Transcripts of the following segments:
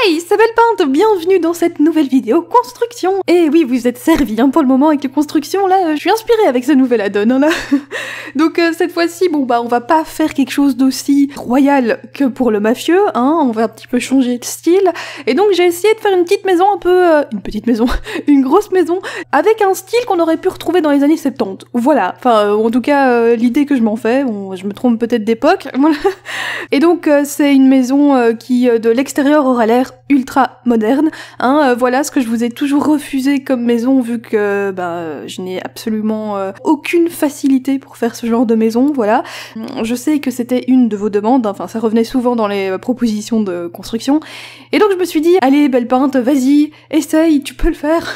Hey, c'est Bellepeinte, bienvenue dans cette nouvelle vidéo construction. Et oui, vous êtes servis pour le moment avec les constructions, là, je suis inspirée avec ce nouvel add-on, hein, là. Donc cette fois-ci, bon bah on va pas faire quelque chose d'aussi royal que pour le mafieux, hein, on va un petit peu changer de style. Et donc j'ai essayé de faire une petite maison un peu... une petite maison, une grosse maison, avec un style qu'on aurait pu retrouver dans les années 70. Voilà, enfin en tout cas l'idée que je m'en fais, bon, je me trompe peut-être d'époque, voilà. Et donc c'est une maison qui de l'extérieur aura l'air ultra moderne, hein, voilà ce que je vous ai toujours refusé comme maison vu que je n'ai absolument aucune facilité pour faire ce genre de maison, voilà. Je sais que c'était une de vos demandes, enfin ça revenait souvent dans les propositions de construction, et donc je me suis dit, allez Bellepeinte, vas-y, essaye, tu peux le faire.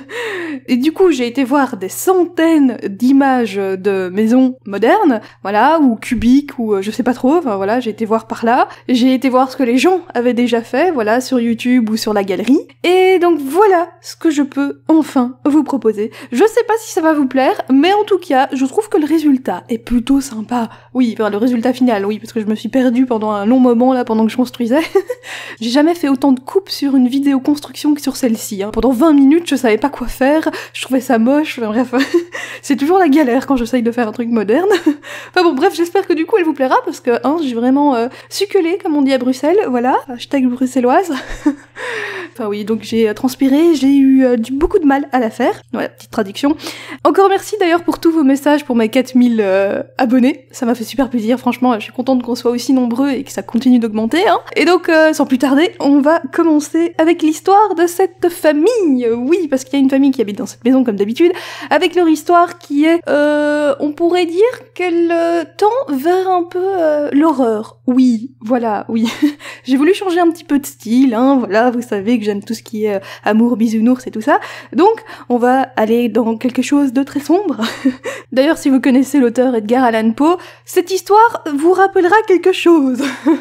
Et du coup j'ai été voir des centaines d'images de maisons modernes, voilà, ou cubiques, ou je sais pas trop, enfin voilà, j'ai été voir par là, j'ai été voir ce que les gens avaient déjà fait, voilà, sur YouTube ou sur la galerie, et donc voilà ce que je peux enfin vous proposer. Je sais pas si ça va vous plaire, mais en tout cas, je trouve que le résultat est plutôt sympa. Oui, enfin le résultat final, oui, parce que je me suis perdue pendant un long moment là, pendant que je construisais. J'ai jamais fait autant de coupes sur une vidéo construction que sur celle-ci, hein. Pendant 20 minutes, je savais pas quoi faire, je trouvais ça moche, enfin, bref, c'est toujours la galère quand j'essaye de faire un truc moderne. Enfin bon, bref, j'espère que du coup elle vous plaira, parce que, hein, j'ai vraiment succulé, comme on dit à Bruxelles, voilà, hashtag bruxelloise. Enfin oui, donc j'ai transpiré, j'ai eu beaucoup de mal à la faire, voilà, petite traduction. Encore merci d'ailleurs pour tous vos messages pour mes 4000 abonnés, ça m'a fait super plaisir, franchement, je suis contente qu'on soit aussi nombreux et que ça continue d'augmenter, hein. Et donc, sans plus tarder, on va commencer avec l'histoire de cette famille. Oui, parce qu'il y a une famille qui habite dans cette maison comme d'habitude, avec leur histoire qui est, on pourrait dire qu'elle tend vers un peu l'horreur. Oui, voilà, oui. J'ai voulu changer un petit peu de style, hein, voilà, vous savez que j'aime tout ce qui est amour, bisounours et tout ça. Donc, on va aller dans quelque chose de très sombre. D'ailleurs, si vous connaissez l'auteur Edgar Allan Poe, cette histoire vous rappellera quelque chose.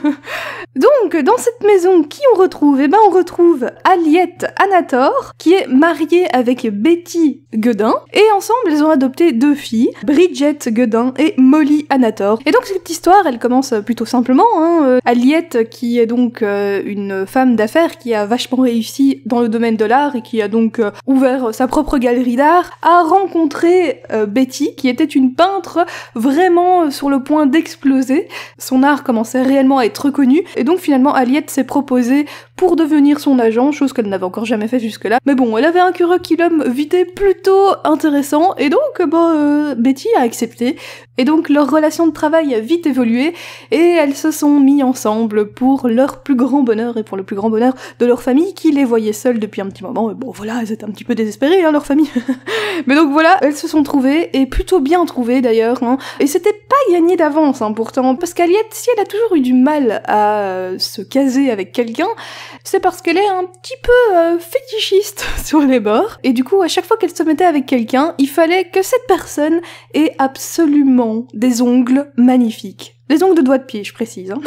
Donc, dans cette maison, qui on retrouve? Eh ben, on retrouve Aliette Anator, qui est mariée avec Betty Guedin, et ensemble, elles ont adopté deux filles, Bridget Guedin et Molly Anator. Et donc, cette histoire, elle commence plutôt simplement, hein. Aliette, qui est donc une femme d'affaires qui a vachement réussi dans le domaine de l'art et qui a donc ouvert sa propre galerie d'art, a rencontré Betty, qui était une peintre vraiment sur le point d'exploser. Son art commençait réellement à être reconnu, et donc finalement Aliette s'est proposée pour devenir son agent, chose qu'elle n'avait encore jamais fait jusque-là. Mais bon, elle avait un curriculum vitae plutôt intéressant, et donc Betty a accepté. Et donc leur relation de travail a vite évolué, et elles se sont mis ensemble pour leur plus grand bonheur, et pour le plus grand bonheur de leur famille, qui les voyait seules depuis un petit moment. Et bon voilà, elles étaient un petit peu désespérées, hein, leur famille. Mais donc voilà, elles se sont trouvées, et plutôt bien trouvées d'ailleurs, hein. Et c'était pas gagné d'avance, hein, pourtant, parce qu'Aliette, si elle a toujours eu du mal à se caser avec quelqu'un, c'est parce qu'elle est un petit peu fétichiste sur les bords, et du coup, à chaque fois qu'elle se mettait avec quelqu'un, il fallait que cette personne ait absolument des ongles magnifiques. Les ongles de doigts de pied, je précise, hein.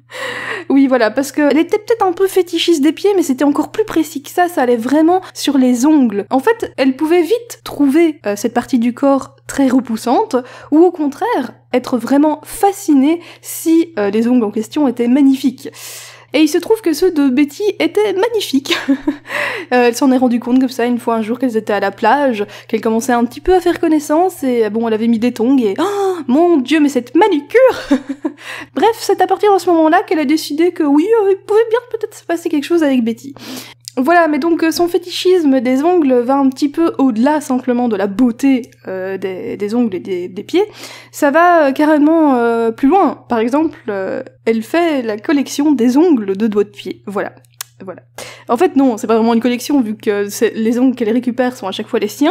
Oui, voilà, parce qu'elle était peut-être un peu fétichiste des pieds, mais c'était encore plus précis que ça allait vraiment sur les ongles. En fait, elle pouvait vite trouver cette partie du corps très repoussante, ou au contraire, être vraiment fascinée si les ongles en question étaient magnifiques. Et il se trouve que ceux de Betty étaient magnifiques. Elle s'en est rendue compte comme ça une fois un jour qu'elles étaient à la plage, qu'elle commençait un petit peu à faire connaissance, et bon, elle avait mis des tongs et... Oh, mon Dieu, mais cette manucure. Bref, c'est à partir de ce moment-là qu'elle a décidé que oui, il pouvait bien peut-être se passer quelque chose avec Betty. Voilà, mais donc son fétichisme des ongles va un petit peu au-delà simplement de la beauté des ongles et des pieds. Ça va carrément plus loin. Par exemple, elle fait la collection des ongles de doigts de pied. Voilà. Voilà. En fait, non, c'est pas vraiment une collection, vu que les ongles qu'elle récupère sont à chaque fois les siens.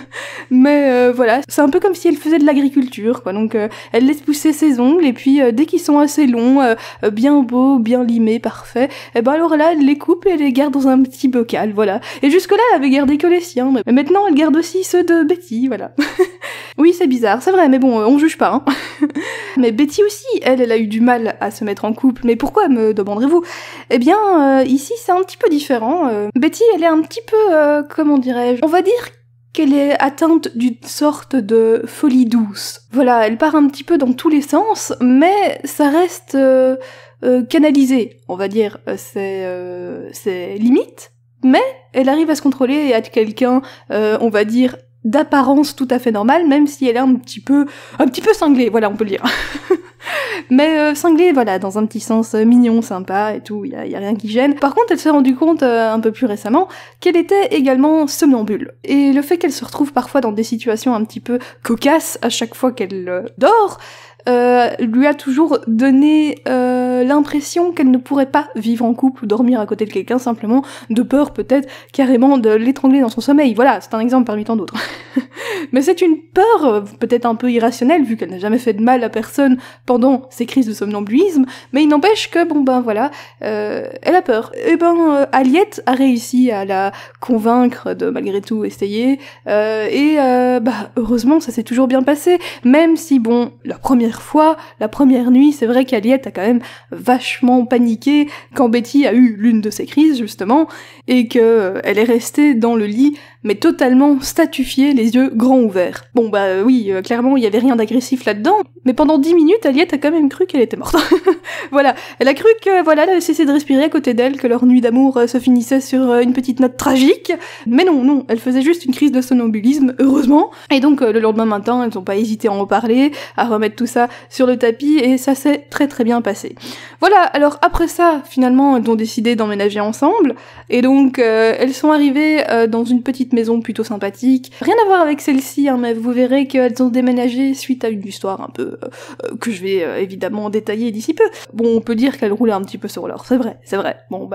Mais voilà, c'est un peu comme si elle faisait de l'agriculture, quoi. Donc, elle laisse pousser ses ongles, et puis dès qu'ils sont assez longs, bien beaux, bien limés, parfaits, et ben alors là, elle les coupe et les garde dans un petit bocal, voilà. Et jusque-là, elle avait gardé que les siens, mais maintenant, elle garde aussi ceux de Betty, voilà. Oui, c'est bizarre, c'est vrai, mais bon, on juge pas, hein. Mais Betty aussi, elle a eu du mal à se mettre en couple. Mais pourquoi, me demanderez-vous? Eh bien, ici, c'est un petit peu différent. Betty, elle est un petit peu, comment dirais-je, on va dire qu'elle est atteinte d'une sorte de folie douce. Voilà, elle part un petit peu dans tous les sens, mais ça reste canaliser, on va dire, ses limites, mais elle arrive à se contrôler et à être quelqu'un, on va dire, d'apparence tout à fait normale, même si elle est un petit peu cinglée, voilà, on peut le dire. Mais cinglée, voilà, dans un petit sens mignon, sympa et tout, y a rien qui gêne. Par contre, elle s'est rendue compte un peu plus récemment qu'elle était également somnambule. Et le fait qu'elle se retrouve parfois dans des situations un petit peu cocasses à chaque fois qu'elle dort, lui a toujours donné l'impression qu'elle ne pourrait pas vivre en couple ou dormir à côté de quelqu'un, simplement de peur peut-être carrément de l'étrangler dans son sommeil. Voilà, c'est un exemple parmi tant d'autres. Mais c'est une peur peut-être un peu irrationnelle, vu qu'elle n'a jamais fait de mal à personne pendant ses crises de somnambulisme, mais il n'empêche que, bon ben voilà, elle a peur. Et Aliette a réussi à la convaincre de malgré tout essayer, et heureusement ça s'est toujours bien passé, même si bon, la première nuit, c'est vrai qu'Aliette a quand même vachement paniqué quand Betty a eu l'une de ses crises, justement, et que elle est restée dans le lit, mais totalement statufiée, les yeux grands ouverts. Bon oui, clairement, il y avait rien d'agressif là-dedans, mais pendant 10 minutes, Aliette a quand même cru qu'elle était morte. Voilà, elle a cru que, voilà, elle avait cessé de respirer à côté d'elle, que leur nuit d'amour se finissait sur une petite note tragique, mais non, elle faisait juste une crise de somnambulisme, heureusement, et donc le lendemain matin, elles ont pas hésité à en reparler, à remettre tout ça sur le tapis, et ça s'est très très bien passé. Voilà, alors après ça, finalement, elles ont décidé d'emménager ensemble, et donc elles sont arrivées dans une petite maison plutôt sympathique. Rien à voir avec celle-ci, hein, mais vous verrez qu'elles ont déménagé suite à une histoire un peu que je vais évidemment détailler d'ici peu. Bon, on peut dire qu'elles roulaient un petit peu sur l'or, c'est vrai. Bon,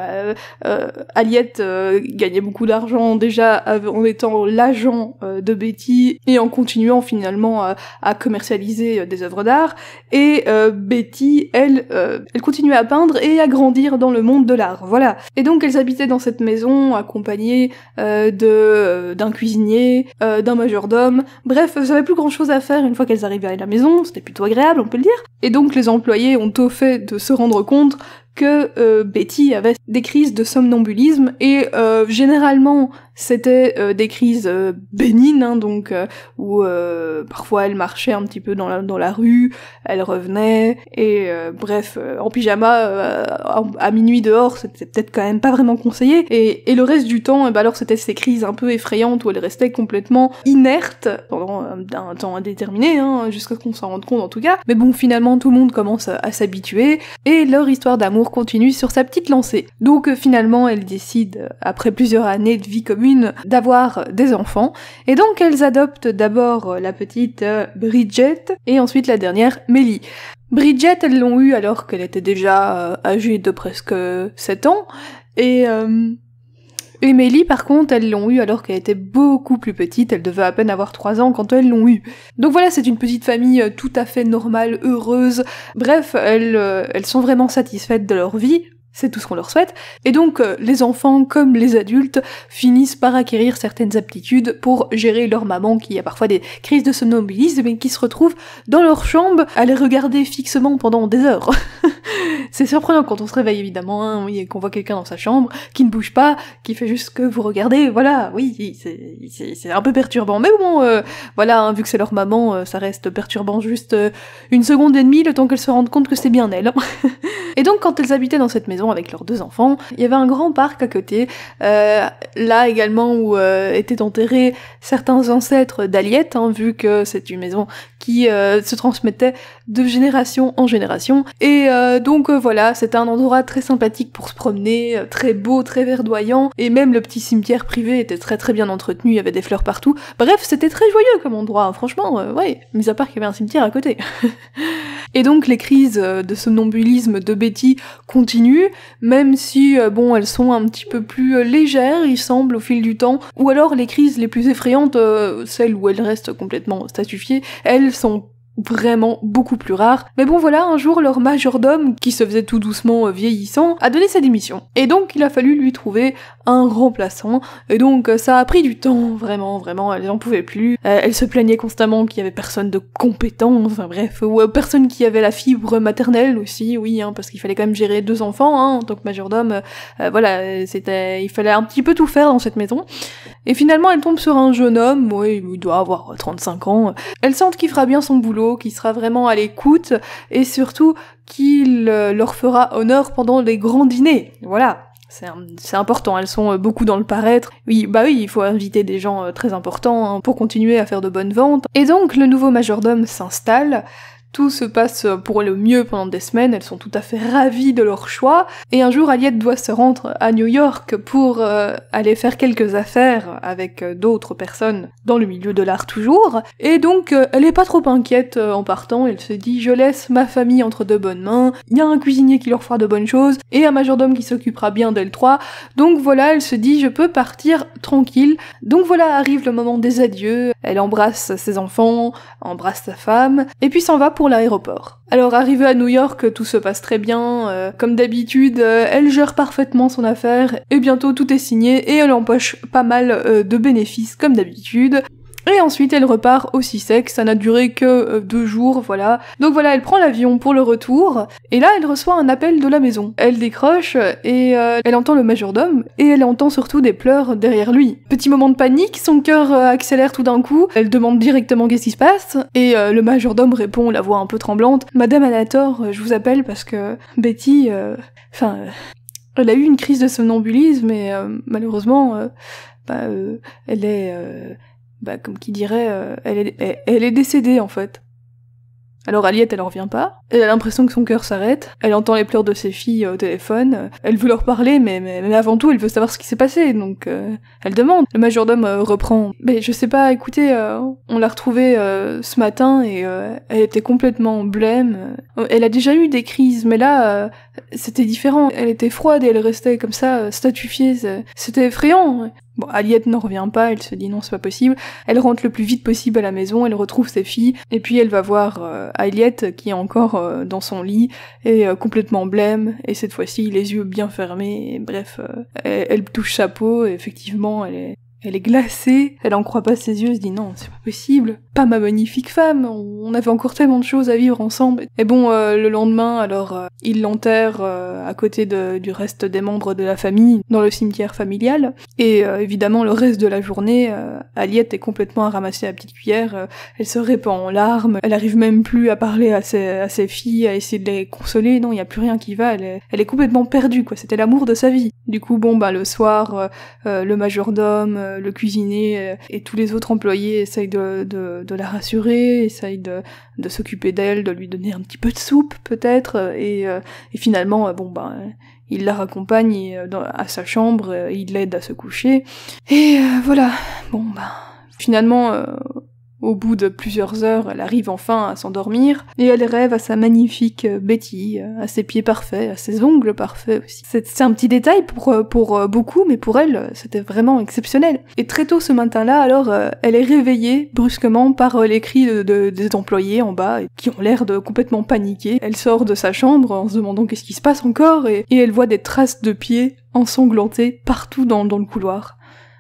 Aliette gagnait beaucoup d'argent déjà en étant l'agent de Betty et en continuant finalement à commercialiser des œuvres d'art, et Betty, elle continuait à peindre et à grandir dans le monde de l'art, voilà. Et donc elles habitaient dans cette maison accompagnées d'un cuisinier, d'un majordome, bref, elles avaient plus grand chose à faire une fois qu'elles arrivaient à la maison, c'était plutôt agréable, on peut le dire. Et donc les employés ont au fait de se rendre compte que Betty avait des crises de somnambulisme, et généralement c'était des crises bénignes, hein, donc où parfois elle marchait un petit peu dans la rue, elle revenait, et en pyjama à minuit dehors, c'était peut-être quand même pas vraiment conseillé, et le reste du temps, alors c'était ces crises un peu effrayantes où elle restait complètement inerte pendant un temps indéterminé, hein, jusqu'à ce qu'on s'en rende compte en tout cas. Mais bon, finalement tout le monde commence à s'habituer, et leur histoire d'amour continue sur sa petite lancée. Donc finalement elles décident, après plusieurs années de vie commune, d'avoir des enfants, et donc elles adoptent d'abord la petite Bridget, et ensuite la dernière Melly. Bridget, elles l'ont eue alors qu'elle était déjà âgée de presque 7 ans, et Melly, par contre, elles l'ont eue alors qu'elle était beaucoup plus petite, elle devait à peine avoir 3 ans quand elles l'ont eue. Donc voilà, c'est une petite famille tout à fait normale, heureuse, bref, elles sont vraiment satisfaites de leur vie, c'est tout ce qu'on leur souhaite, et donc les enfants, comme les adultes, finissent par acquérir certaines aptitudes pour gérer leur maman qui a parfois des crises de somnambulisme et qui se retrouve dans leur chambre à les regarder fixement pendant des heures. C'est surprenant quand on se réveille évidemment, hein, oui, et qu'on voit quelqu'un dans sa chambre, qui ne bouge pas, qui fait juste que vous regardez, voilà, oui, c'est un peu perturbant, mais bon, voilà, hein, vu que c'est leur maman, ça reste perturbant juste 1 seconde et demie, le temps qu'elles se rendent compte que c'est bien elles. Et donc quand elles habitaient dans cette maison avec leurs 2 enfants, il y avait un grand parc à côté, là également où étaient enterrés certains ancêtres d'Aliette, hein, vu que c'est une maison qui se transmettait de génération en génération, et donc voilà, c'était un endroit très sympathique pour se promener, très beau, très verdoyant, et même le petit cimetière privé était très très bien entretenu, il y avait des fleurs partout, bref, c'était très joyeux comme endroit, hein, franchement, ouais, mis à part qu'il y avait un cimetière à côté. Et donc les crises de somnambulisme de Betty continuent, même si, bon, elles sont un petit peu plus légères, il semble, au fil du temps, ou alors les crises les plus effrayantes, celles où elle reste complètement statufiée, elles sont vraiment beaucoup plus rares. Mais bon voilà, un jour leur majordome, qui se faisait tout doucement vieillissant, a donné sa démission. Et donc il a fallu lui trouver un remplaçant, et donc ça a pris du temps, vraiment, elles en pouvaient plus. Elles se plaignaient constamment qu'il y avait personne de compétent, enfin bref, ou personne qui avait la fibre maternelle aussi, oui, hein, parce qu'il fallait quand même gérer 2 enfants, hein, en tant que majordome, voilà, il fallait un petit peu tout faire dans cette maison. Et finalement, elle tombe sur un jeune homme, oui, il doit avoir 35 ans. Elle sent qu'il fera bien son boulot, qu'il sera vraiment à l'écoute, et surtout qu'il leur fera honneur pendant les grands dîners. Voilà. C'est important, elles sont beaucoup dans le paraître. Oui, il faut inviter des gens très importants hein, pour continuer à faire de bonnes ventes. Et donc, le nouveau majordome s'installe. Tout se passe pour le mieux pendant des semaines, elles sont tout à fait ravies de leur choix, et un jour Aliette doit se rendre à New York pour aller faire quelques affaires avec d'autres personnes dans le milieu de l'art toujours, et donc elle est pas trop inquiète en partant, elle se dit je laisse ma famille entre de bonnes mains, il y a un cuisinier qui leur fera de bonnes choses, et un majordome qui s'occupera bien d'elle trois, donc voilà, elle se dit je peux partir tranquille, donc voilà arrive le moment des adieux, elle embrasse ses enfants, embrasse sa femme, et puis s'en va pour l'aéroport. Alors arrivée à New York, tout se passe très bien, comme d'habitude, elle gère parfaitement son affaire, et bientôt tout est signé, et elle empoche pas mal de bénéfices comme d'habitude. Et ensuite elle repart aussi sec, ça n'a duré que 2 jours, voilà. Donc voilà, elle prend l'avion pour le retour, et là elle reçoit un appel de la maison. Elle décroche, et elle entend le majordome, et elle entend surtout des pleurs derrière lui. Petit moment de panique, son cœur accélère tout d'un coup, elle demande directement qu'est-ce qui se passe, et le majordome répond, la voix un peu tremblante, « Madame Anna Thor, je vous appelle parce que Betty, elle a eu une crise de somnambulisme, et malheureusement, elle est... comme qui dirait, elle est décédée en fait. Alors Aliette, elle en revient pas, elle a l'impression que son cœur s'arrête, elle entend les pleurs de ses filles au téléphone, elle veut leur parler, mais avant tout, elle veut savoir ce qui s'est passé, donc elle demande. Le majordome reprend. Mais je sais pas, écoutez, on l'a retrouvée ce matin, et elle était complètement blême. Elle a déjà eu des crises, mais là, c'était différent. Elle était froide et elle restait comme ça, statufiée, c'était effrayant. Bon, Aliette n'en revient pas, elle se dit non, c'est pas possible. Elle rentre le plus vite possible à la maison, elle retrouve ses filles, et puis elle va voir Aliette qui est encore dans son lit, et complètement blême, et cette fois-ci les yeux bien fermés, et bref, elle touche sa peau, et effectivement elle est glacée, elle en croit pas ses yeux, elle se dit non, c'est pas possible, pas ma magnifique femme, on avait encore tellement de choses à vivre ensemble. Et bon, le lendemain, alors, il l'enterre à côté du reste des membres de la famille, dans le cimetière familial, et évidemment, le reste de la journée, Aliette est complètement à ramasser la petite cuillère, elle se répand en larmes, elle arrive même plus à parler à ses filles, à essayer de les consoler, non, il y a plus rien qui va, elle est complètement perdue, quoi, c'était l'amour de sa vie. Du coup, bon, le soir, le majordome, le cuisinier et tous les autres employés essayent de la rassurer, essayent de s'occuper d'elle, de lui donner un petit peu de soupe peut-être, et finalement il la raccompagne à sa chambre, il l'aide à se coucher, et voilà, finalement au bout de plusieurs heures, elle arrive enfin à s'endormir, et elle rêve à sa magnifique Betty, à ses pieds parfaits, à ses ongles parfaits aussi. C'est un petit détail pour beaucoup, mais pour elle, c'était vraiment exceptionnel. Et très tôt ce matin-là, alors, elle est réveillée brusquement par les cris des employés en bas, qui ont l'air de complètement paniquer. Elle sort de sa chambre en se demandant qu'est-ce qui se passe encore, et elle voit des traces de pieds ensanglantés partout dans le couloir.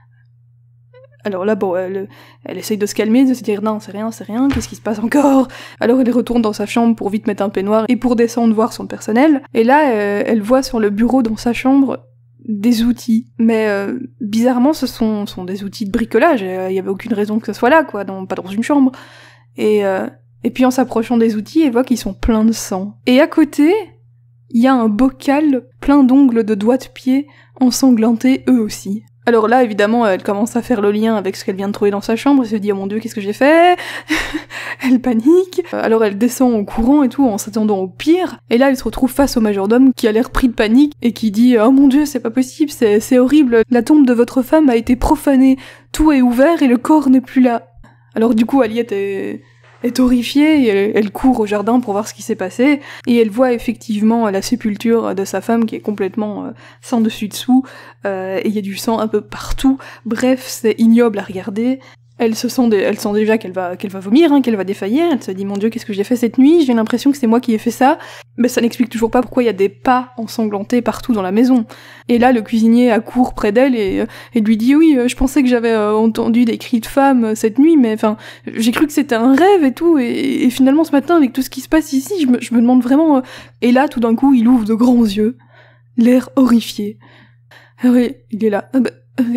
Alors là, elle essaye de se calmer, de se dire non, c'est rien, qu'est-ce qui se passe encore? Alors elle retourne dans sa chambre pour vite mettre un peignoir et pour descendre voir son personnel. Et là, elle voit sur le bureau dans sa chambre des outils. Mais bizarrement, ce sont des outils de bricolage. Il y avait aucune raison que ce soit là, quoi, pas dans une chambre. Et puis en s'approchant des outils, elle voit qu'ils sont pleins de sang. Et à côté, il y a un bocal plein d'ongles de doigts de pied ensanglantés eux aussi. Alors là, évidemment, elle commence à faire le lien avec ce qu'elle vient de trouver dans sa chambre, elle se dit « Oh mon Dieu, qu'est-ce que j'ai fait ?» Elle panique, alors elle descend en courant et tout, en s'attendant au pire, et là elle se retrouve face au majordome qui a l'air pris de panique et qui dit « Oh mon Dieu, c'est pas possible, c'est horrible, la tombe de votre femme a été profanée, tout est ouvert et le corps n'est plus là. » Alors du coup, Aliette est horrifiée, et elle court au jardin pour voir ce qui s'est passé, et elle voit effectivement la sépulture de sa femme qui est complètement sans dessus-dessous, et il y a du sang un peu partout, bref, c'est ignoble à regarder. Elle sent déjà qu'elle va vomir, qu'elle va défaillir, elle se dit « Mon Dieu, qu'est-ce que j'ai fait cette nuit? J'ai l'impression que c'est moi qui ai fait ça. » Mais ça n'explique toujours pas pourquoi il y a des pas ensanglantés partout dans la maison. Et là, le cuisinier accourt près d'elle et lui dit « Oui, je pensais que j'avais entendu des cris de femmes cette nuit, mais enfin, j'ai cru que c'était un rêve et tout, et finalement ce matin, avec tout ce qui se passe ici, je me demande vraiment... » Et là, tout d'un coup, il ouvre de grands yeux, l'air horrifié. Oui, il est là.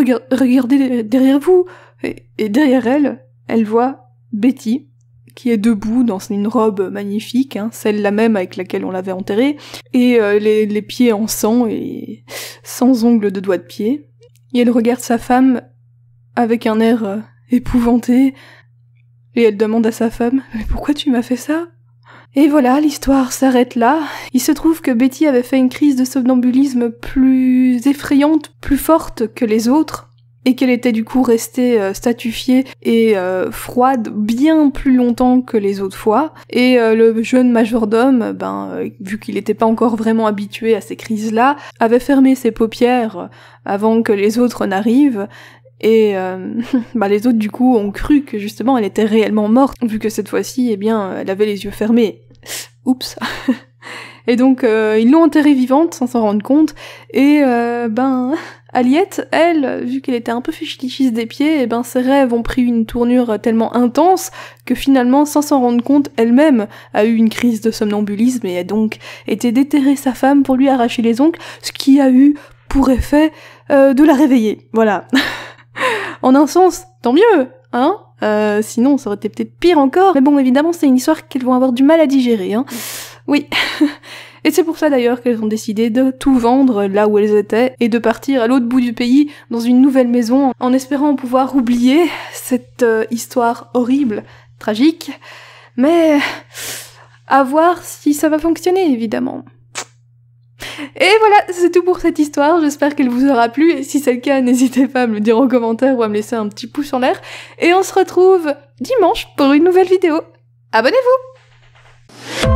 regardez derrière vous. Et derrière elle, elle voit Betty, qui est debout dans une robe magnifique, hein, celle-là même avec laquelle on l'avait enterrée, et les pieds en sang et sans ongles de doigts de pied. Et elle regarde sa femme avec un air épouvanté, et elle demande à sa femme « Mais pourquoi tu m'as fait ça ?» Et voilà, l'histoire s'arrête là. Il se trouve que Betty avait fait une crise de somnambulisme plus effrayante, plus forte que les autres, et qu'elle était du coup restée statufiée et froide bien plus longtemps que les autres fois. Et le jeune majordome, vu qu'il n'était pas encore vraiment habitué à ces crises-là, avait fermé ses paupières avant que les autres n'arrivent. Et les autres du coup ont cru que justement elle était réellement morte, vu que cette fois-ci, elle avait les yeux fermés. Oups. Et donc ils l'ont enterrée vivante sans s'en rendre compte, et Aliette, elle, vu qu'elle était un peu fichlichiste des pieds, ses rêves ont pris une tournure tellement intense que finalement, sans s'en rendre compte, elle-même a eu une crise de somnambulisme et a donc été déterrer sa femme pour lui arracher les ongles, ce qui a eu pour effet de la réveiller. Voilà. En un sens, tant mieux, hein. Sinon, ça aurait été peut-être pire encore. Mais bon, évidemment, c'est une histoire qu'elles vont avoir du mal à digérer, hein. Oui. Et c'est pour ça d'ailleurs qu'elles ont décidé de tout vendre là où elles étaient et de partir à l'autre bout du pays dans une nouvelle maison en espérant pouvoir oublier cette histoire horrible, tragique. Mais à voir si ça va fonctionner, évidemment. Et voilà, c'est tout pour cette histoire, j'espère qu'elle vous aura plu, et si c'est le cas, n'hésitez pas à me le dire en commentaire ou à me laisser un petit pouce en l'air, et on se retrouve dimanche pour une nouvelle vidéo. Abonnez-vous!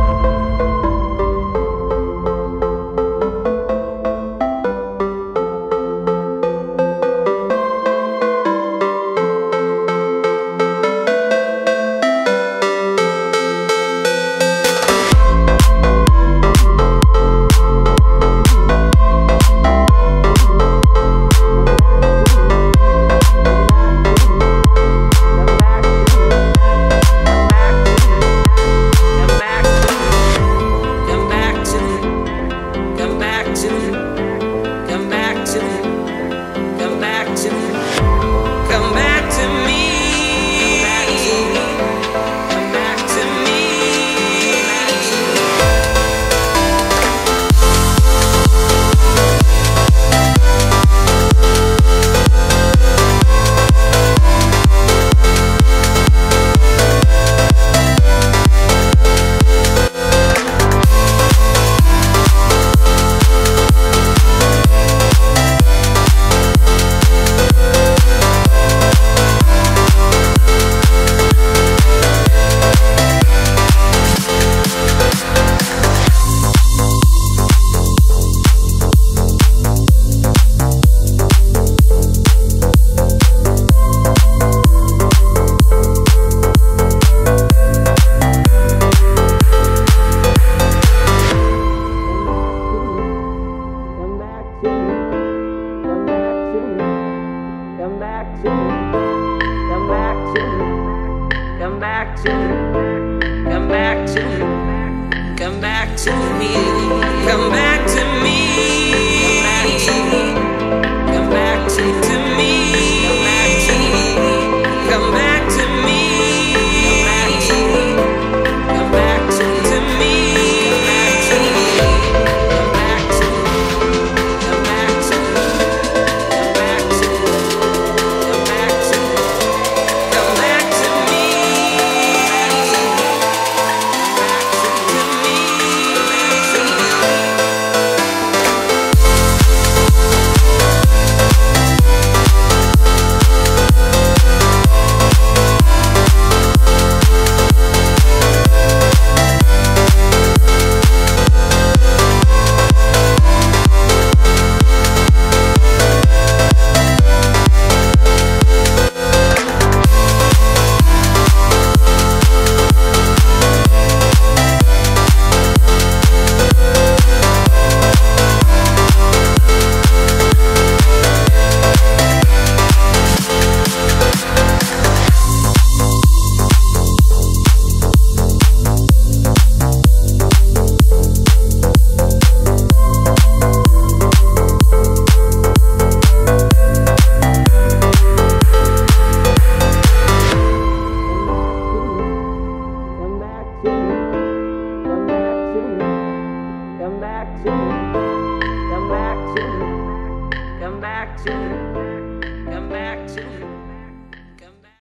back to